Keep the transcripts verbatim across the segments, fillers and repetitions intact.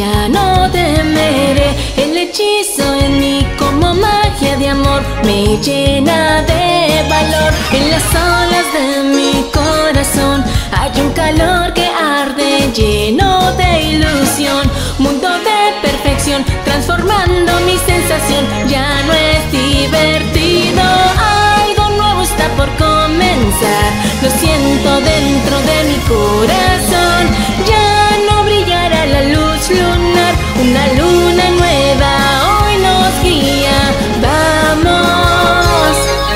ya no temeré. El hechizo en mí como magia de amor me llena de valor. En las olas de mi corazón hay un calor que arde lleno de ilusión. Mundo de perfección transformando mi sensación. Ya no es divertido, algo nuevo está por comenzar. Lo siento dentro de mi corazón. Ya no brillará la luz lunar. Una luna nueva hoy nos guía. Vamos.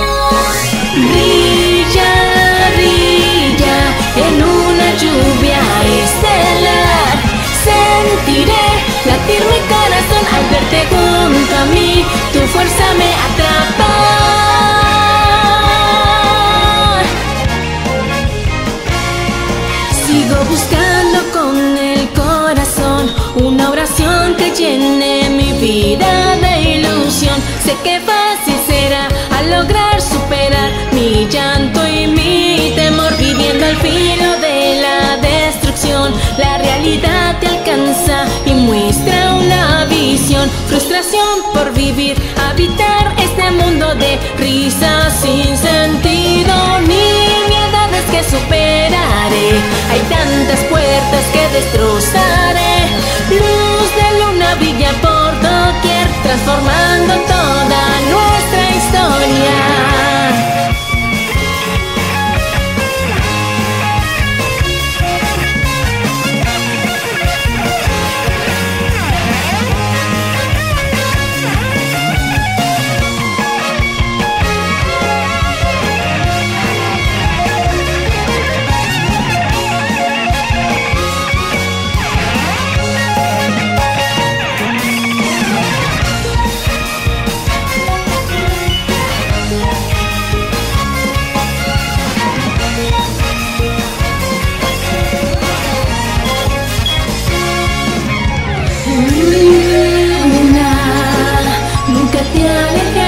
Brilla, brilla en una lluvia estelar. Sentiré latir mi corazón al verte junto a mí. Tu fuerza me atrapa. Sigo buscando con el corazón una oración que llene mi vida de ilusión. Sé que fácil será al lograr superar mi llanto y mi temor. Viviendo al filo de la destrucción, la realidad te alcanza y muestra una visión. Frustración por vivir, habitar este mundo de risas sin sentido. Nimiedades que superaré, hay tantas puertas que destrozaré. Luz de luna brilla por doquier, transformando toda nuestra historia. Luna, nunca te alejes